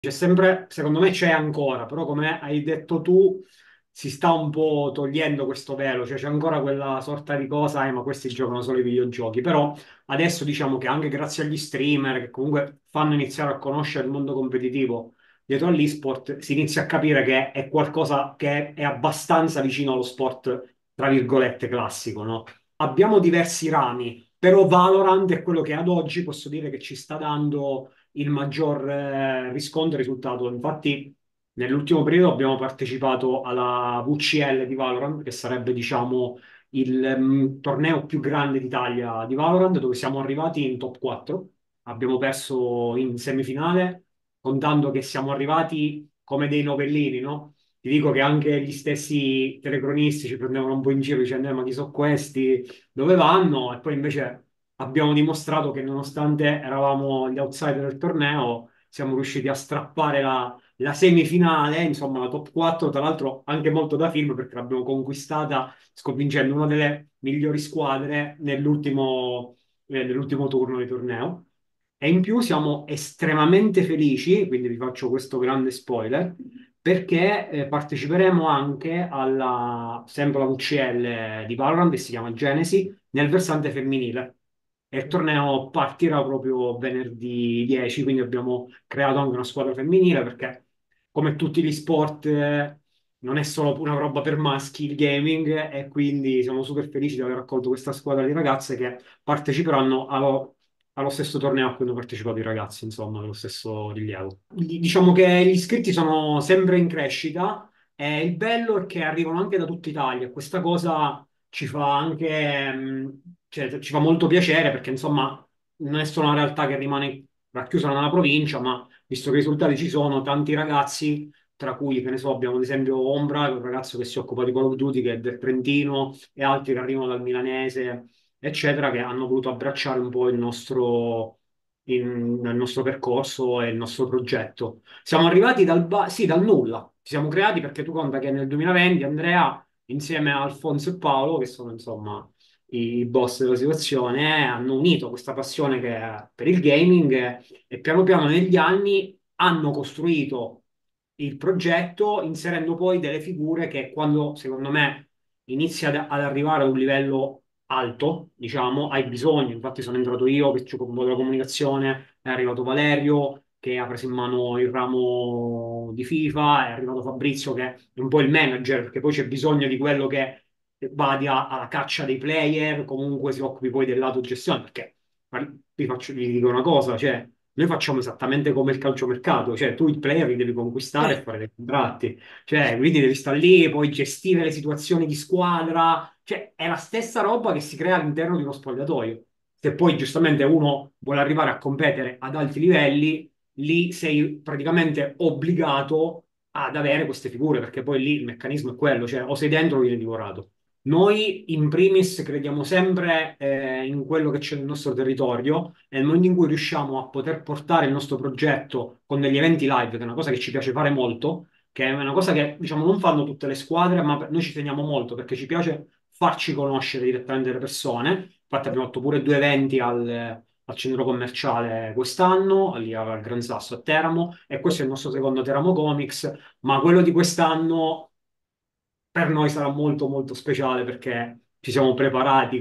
C'è sempre, secondo me c'è ancora, però come hai detto tu, si sta un po' togliendo questo velo, cioè c'è ancora quella sorta di cosa, ma questi giocano solo ai videogiochi, però adesso diciamo che anche grazie agli streamer che comunque fanno iniziare a conoscere il mondo competitivo dietro all'esport, si inizia a capire che è qualcosa che è abbastanza vicino allo sport, tra virgolette, classico, no? Abbiamo diversi rami, però Valorant è quello che ad oggi posso dire che ci sta dando il maggior riscontro e risultato. Infatti, nell'ultimo periodo abbiamo partecipato alla VCL di Valorant, che sarebbe, diciamo, il torneo più grande d'Italia di Valorant, dove siamo arrivati in top 4. Abbiamo perso in semifinale, contando che siamo arrivati come dei novellini, no? Ti dico che anche gli stessi telecronisti ci prendevano un po' in giro dicendo, ma chi sono questi? Dove vanno? E poi invece abbiamo dimostrato che nonostante eravamo gli outsider del torneo, siamo riusciti a strappare la semifinale, insomma la top 4, tra l'altro anche molto da film perché l'abbiamo conquistata sconfiggendo una delle migliori squadre nell'ultimo turno di torneo. E in più siamo estremamente felici, quindi vi faccio questo grande spoiler, perché parteciperemo anche sempre alla UCL di Valorant, che si chiama Genesi, nel versante femminile. E il torneo partirà proprio venerdì 10, quindi abbiamo creato anche una squadra femminile perché, come tutti gli sport, non è solo una roba per maschi il gaming, e quindi siamo super felici di aver raccolto questa squadra di ragazze che parteciperanno allo stesso torneo a cui hanno partecipato i ragazzi, insomma, allo stesso rilievo. Diciamo che gli iscritti sono sempre in crescita e il bello è che arrivano anche da tutta Italia. Questa cosa ci fa anche, cioè, ci fa molto piacere perché, insomma, non è solo una realtà che rimane racchiusa nella provincia, ma visto che i risultati ci sono, tanti ragazzi, tra cui, che ne so, abbiamo ad esempio Ombra, che è un ragazzo che si occupa di Call of Duty, che è del Trentino, e altri che arrivano dal Milanese, eccetera, che hanno voluto abbracciare un po' il nostro percorso e il nostro progetto. Siamo arrivati sì, dal nulla. Ci siamo creati perché tu conta che nel 2020 Andrea, insieme a Alfonso e Paolo, che sono insomma i boss della situazione, hanno unito questa passione che è per il gaming e piano piano negli anni hanno costruito il progetto inserendo poi delle figure che quando, secondo me, inizi ad arrivare a un livello alto, diciamo, hai bisogno. Infatti sono entrato io che ci occupo della comunicazione, è arrivato Valerio che ha preso in mano il ramo di FIFA, è arrivato Fabrizio che è un po' il manager, perché poi c'è bisogno di quello che vada alla caccia dei player, comunque si occupi poi del lato gestione, perché vi dico una cosa, cioè noi facciamo esattamente come il calciomercato, cioè tu il player li devi conquistare e fare dei contratti, cioè quindi devi stare lì, poi gestire le situazioni di squadra, cioè è la stessa roba che si crea all'interno di uno spogliatoio. Se poi giustamente uno vuole arrivare a competere ad alti livelli, lì sei praticamente obbligato ad avere queste figure, perché poi lì il meccanismo è quello, cioè o sei dentro o vieni divorato. Noi in primis crediamo sempre in quello che c'è nel nostro territorio e nel momento in cui riusciamo a poter portare il nostro progetto con degli eventi live, che è una cosa che ci piace fare molto, che è una cosa che diciamo non fanno tutte le squadre, ma noi ci teniamo molto perché ci piace farci conoscere direttamente le persone. Infatti abbiamo fatto pure due eventi al centro commerciale quest'anno, lì al Gran Sasso a Teramo, e questo è il nostro secondo Teramo Comics, ma quello di quest'anno per noi sarà molto molto speciale perché ci siamo preparati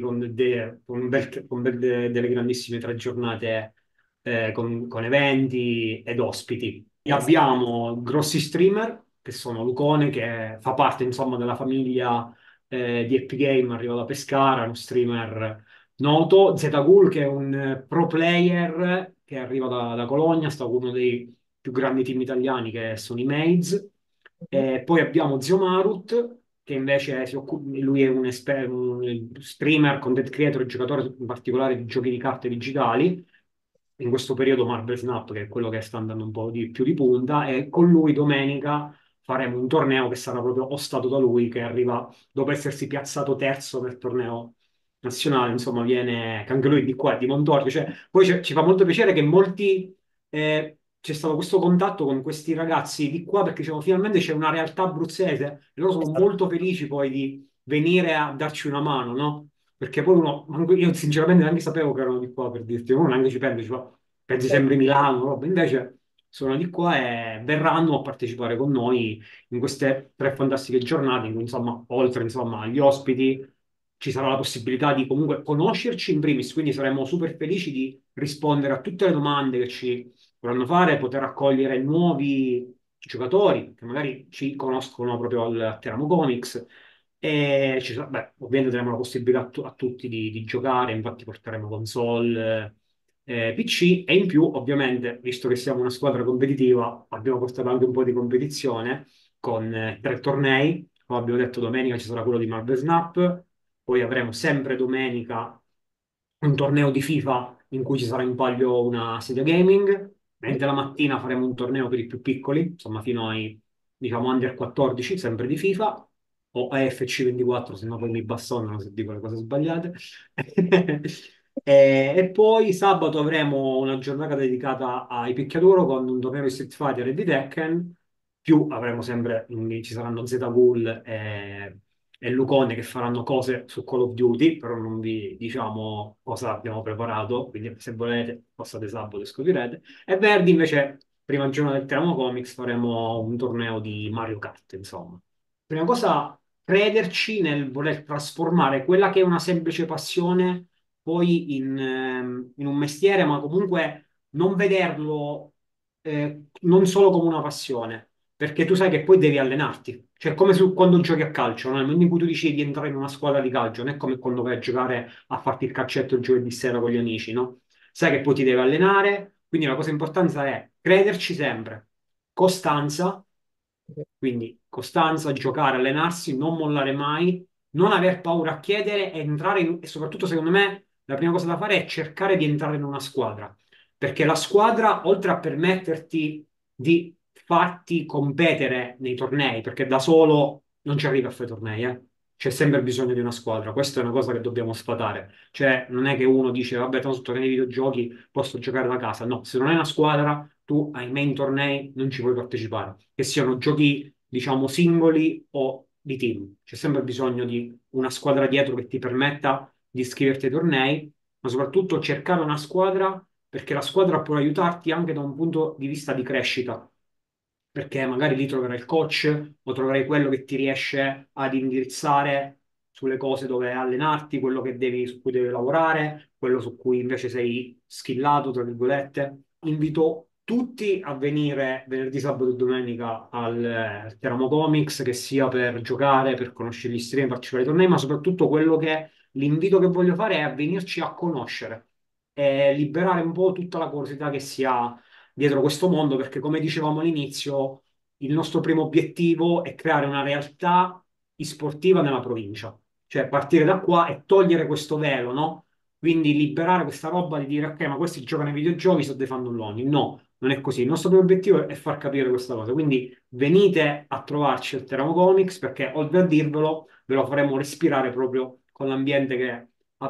con delle grandissime tre giornate con eventi ed ospiti. E abbiamo grossi streamer che sono Lucone, che fa parte insomma della famiglia di Epic Game, arriva da Pescara, è uno streamer noto. Zgul, che è un pro player che arriva da Cologna, sta con uno dei più grandi team italiani che sono i Maids. E poi abbiamo Zio Marut, che invece lui è un streamer, content creator, giocatore in particolare di giochi di carte digitali. In questo periodo Marvel Snap, che è quello che sta andando un po' di più di punta, e con lui domenica faremo un torneo che sarà proprio ostato da lui, che arriva dopo essersi piazzato terzo nel torneo nazionale, insomma, viene, che anche lui è di qua, è di Montorio, cioè, poi ci fa molto piacere che molti, c'è stato questo contatto con questi ragazzi di qua, perché diciamo, finalmente c'è una realtà abruzzese, e loro sono molto felici poi di venire a darci una mano, no? Perché poi uno, io sinceramente neanche sapevo che erano di qua per dirti, uno neanche ci pensa, pensi sempre Milano, roba. Invece sono di qua e verranno a partecipare con noi in queste tre fantastiche giornate in cui, insomma, oltre, insomma, agli ospiti, ci sarà la possibilità di comunque conoscerci in primis, quindi saremo super felici di rispondere a tutte le domande che ci vorranno fare, poter accogliere nuovi giocatori che magari ci conoscono proprio al Teramo Comics. E beh, ovviamente daremo la possibilità a tutti di giocare, infatti porteremo console, PC e in più, ovviamente, visto che siamo una squadra competitiva, abbiamo portato anche un po' di competizione con tre tornei. Come abbiamo detto, domenica ci sarà quello di Marvel Snap, poi avremo sempre domenica un torneo di FIFA in cui ci sarà in palio una sedia gaming, mentre la mattina faremo un torneo per i più piccoli, insomma fino ai, diciamo, under 14, sempre di FIFA, o AFC 24, se no poi mi bastonano se dico le cose sbagliate. E poi sabato avremo una giornata dedicata ai picchiaduro con un torneo di Street Fighter e di Tekken, più avremo sempre, ci saranno Zetagool e Lucone che faranno cose su Call of Duty, però non vi diciamo cosa abbiamo preparato, quindi se volete passate sabato e scoprirete. E Verdi invece, prima giorno del Teramo Comics, faremo un torneo di Mario Kart, insomma. Prima cosa, crederci nel voler trasformare quella che è una semplice passione poi in un mestiere, ma comunque non vederlo non solo come una passione, perché tu sai che poi devi allenarti. Cioè, come quando giochi a calcio, no? Nel momento in cui tu decidi di entrare in una squadra di calcio, non è come quando vai a giocare a farti il calcetto il giovedì sera con gli amici, no? Sai che poi ti devi allenare, quindi la cosa importante è crederci sempre, costanza, quindi costanza, giocare, allenarsi, non mollare mai, non aver paura a chiedere, entrare e soprattutto, secondo me, la prima cosa da fare è cercare di entrare in una squadra, perché la squadra, oltre a permetterti di farti competere nei tornei, perché da solo non ci arrivi a fare tornei, eh. C'è sempre bisogno di una squadra, questa è una cosa che dobbiamo sfatare. Cioè, non è che uno dice, vabbè, tanto tornei di videogiochi posso giocare da casa. No, se non hai una squadra, tu ai main tornei non ci puoi partecipare, che siano giochi, diciamo, singoli o di team. C'è sempre bisogno di una squadra dietro che ti permetta di iscriverti ai tornei, ma soprattutto cercare una squadra perché la squadra può aiutarti anche da un punto di vista di crescita, perché magari lì troverai il coach o troverai quello che ti riesce ad indirizzare sulle cose dove allenarti, quello che devi, su cui devi lavorare, quello su cui invece sei skillato, tra virgolette. Invito tutti a venire venerdì, sabato e domenica al Teramo Comics, che sia per giocare, per conoscere gli stream, partecipare ai tornei, ma soprattutto quello che l'invito che voglio fare è a venirci a conoscere e liberare un po' tutta la curiosità che si ha dietro questo mondo, perché come dicevamo all'inizio, il nostro primo obiettivo è creare una realtà sportiva nella provincia, cioè partire da qua e togliere questo velo, no? Quindi liberare questa roba di dire, ok, ma questi giocano ai videogiochi, sto dei fannulloni. No, non è così. Il nostro primo obiettivo è far capire questa cosa. Quindi venite a trovarci al Teramo Comics, perché oltre a dirvelo, ve lo faremo respirare proprio con l'ambiente che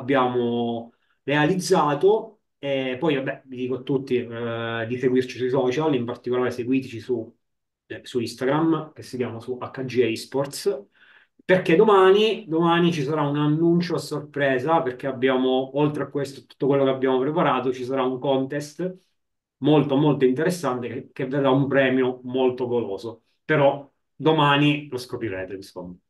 abbiamo realizzato. E poi, vabbè, vi dico a tutti di seguirci sui social, in particolare seguiteci su Instagram, che si chiama su HG Esports, perché domani ci sarà un annuncio a sorpresa, perché abbiamo, oltre a questo, tutto quello che abbiamo preparato, ci sarà un contest molto, molto interessante che vedrà un premio molto goloso. Però domani lo scoprirete, insomma.